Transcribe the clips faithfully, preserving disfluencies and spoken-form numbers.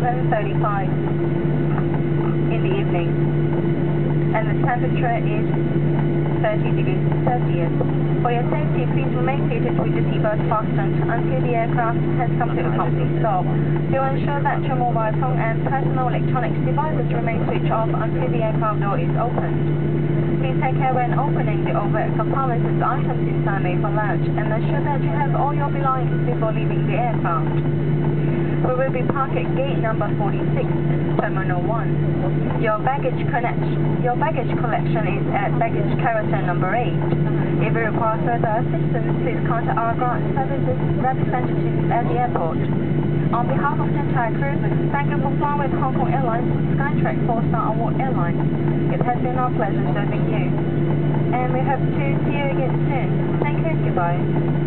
eleven thirty-five in the evening, and the temperature is thirty degrees Celsius. For your safety, please remain seated with your seatbelt fastened until the aircraft has come to a complete stop. To ensure that your mobile phone and personal electronics devices remain switched off until the aircraft door is opened. Please take care when opening the overhead compartments as items inside may fall out, and ensure that you have all your belongings before leaving the aircraft. We will be parked at gate number forty-six, Terminal one. Your baggage connection, your baggage collection is at baggage carousel number eight. If you require further assistance, please contact our ground services representatives at the airport. On behalf of the entire crew, thank you for flying with Hong Kong Airlines, Skytrax four star Award Airline. It has been our pleasure serving you, and we hope to see you again soon. Thank you and goodbye.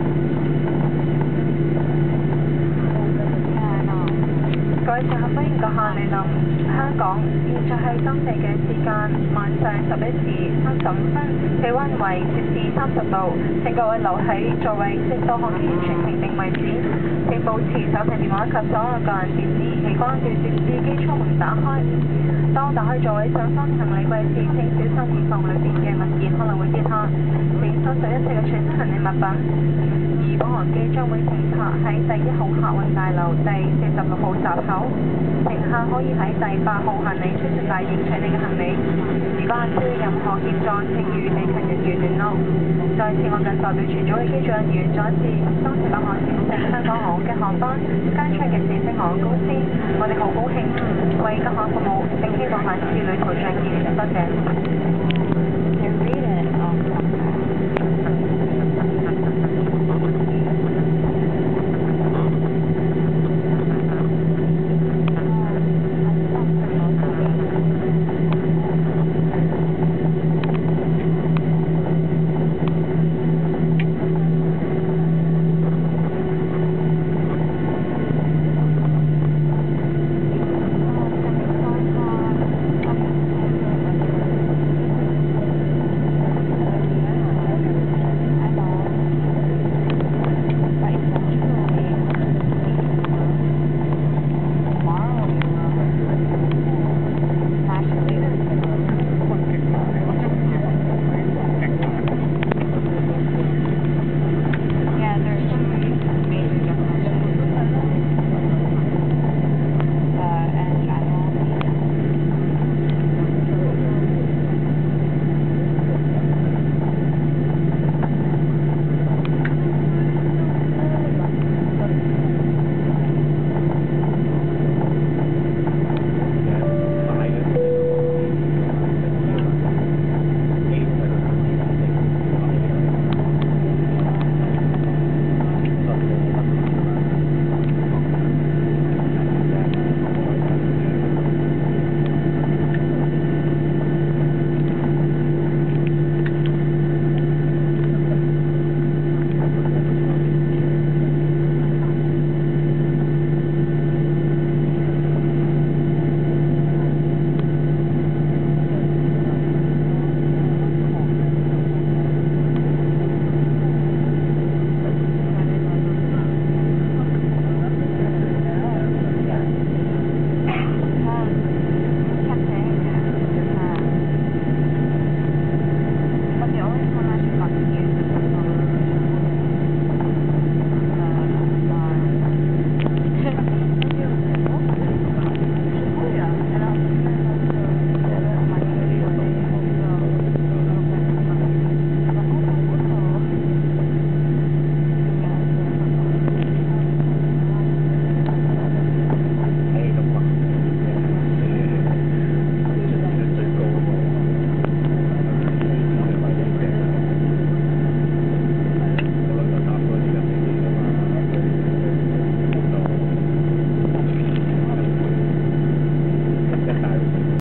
各位乘客歡迎閣下嚟臨香港，現在係當地嘅時間晚上十一時三十五分，氣温為攝氏三十度。請各位留喺座位直到航機全停定為止。並保持手提電話及所有個人電子儀器關掉，直至機艙門打開。當打開座位上方行李櫃時，請小心以防裏邊嘅物件可能會跌下。請收拾一切嘅隨身行李物品。 而本航機將會停泊喺第一號客運大樓第四十六號閘口，乘客可以喺第八號行李出出大型取你嘅行李。如果需要任何協助，請與地勤人員聯絡。再次，我謹代表全組嘅機組人員再一次多謝各項選乘香港航空嘅航班，Skytrax嘅四星航空公司，我哋好高興為各項服務，並希望下次旅途再見。多謝。